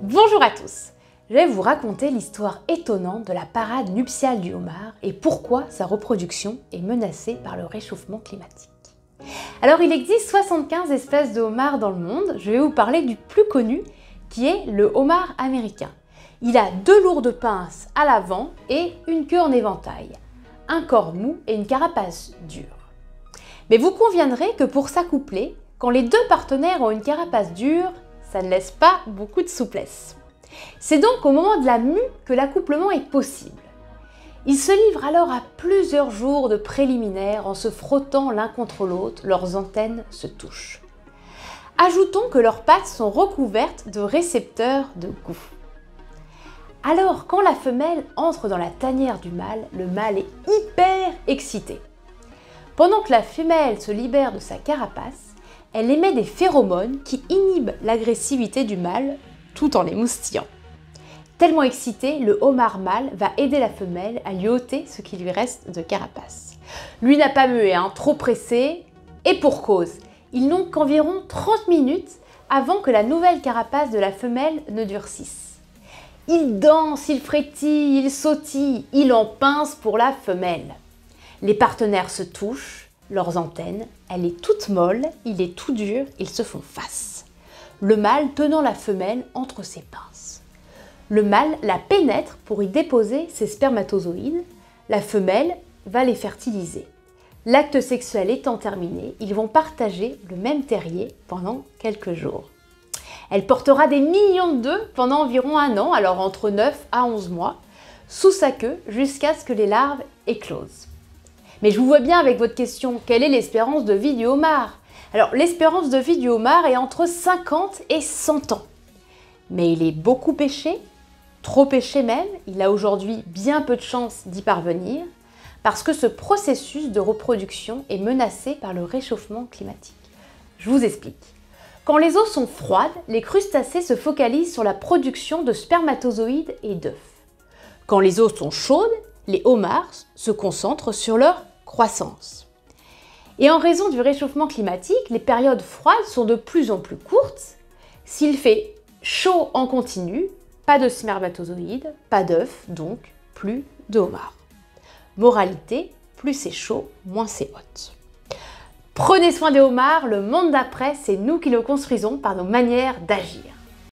Bonjour à tous. Je vais vous raconter l'histoire étonnante de la parade nuptiale du homard et pourquoi sa reproduction est menacée par le réchauffement climatique. Alors il existe 75 espèces de homards dans le monde, je vais vous parler du plus connu qui est le homard américain. Il a 2 lourdes pinces à l'avant et une queue en éventail, un corps mou et une carapace dure. Mais vous conviendrez que pour s'accoupler, quand les 2 partenaires ont une carapace dure, ça ne laisse pas beaucoup de souplesse. C'est donc au moment de la mue que l'accouplement est possible. Ils se livrent alors à plusieurs jours de préliminaires en se frottant l'un contre l'autre, leurs antennes se touchent. Ajoutons que leurs pattes sont recouvertes de récepteurs de goût. Alors quand la femelle entre dans la tanière du mâle, le mâle est hyper excité. Pendant que la femelle se libère de sa carapace, elle émet des phéromones qui inhibent l'agressivité du mâle tout en l'émoustillant. Tellement excité, le homard mâle va aider la femelle à lui ôter ce qui lui reste de carapace. Lui n'a pas mué, trop pressé, et pour cause. Ils n'ont qu'environ 30 minutes avant que la nouvelle carapace de la femelle ne durcisse. Il danse, il frétille, il sautille, il en pince pour la femelle. Les partenaires se touchent. Leurs antennes, elle est toute molle, il est tout dur, ils se font face. Le mâle tenant la femelle entre ses pinces. Le mâle la pénètre pour y déposer ses spermatozoïdes. La femelle va les fertiliser. L'acte sexuel étant terminé, ils vont partager le même terrier pendant quelques jours. Elle portera des millions d'œufs pendant environ 1 an, alors entre 9 à 11 mois, sous sa queue jusqu'à ce que les larves éclosent. Mais je vous vois bien avec votre question, quelle est l'espérance de vie du homard? Alors l'espérance de vie du homard est entre 50 et 100 ans. Mais il est beaucoup pêché, trop pêché même, il a aujourd'hui bien peu de chances d'y parvenir, parce que ce processus de reproduction est menacé par le réchauffement climatique. Je vous explique. Quand les eaux sont froides, les crustacés se focalisent sur la production de spermatozoïdes et d'œufs. Quand les eaux sont chaudes, les homards se concentrent sur leur croissance. Et en raison du réchauffement climatique, les périodes froides sont de plus en plus courtes. S'il fait chaud en continu, pas de spermatozoïdes, pas d'œufs, donc plus de homards. Moralité, plus c'est chaud, moins c'est hot. Prenez soin des homards, le monde d'après, c'est nous qui le construisons par nos manières d'agir.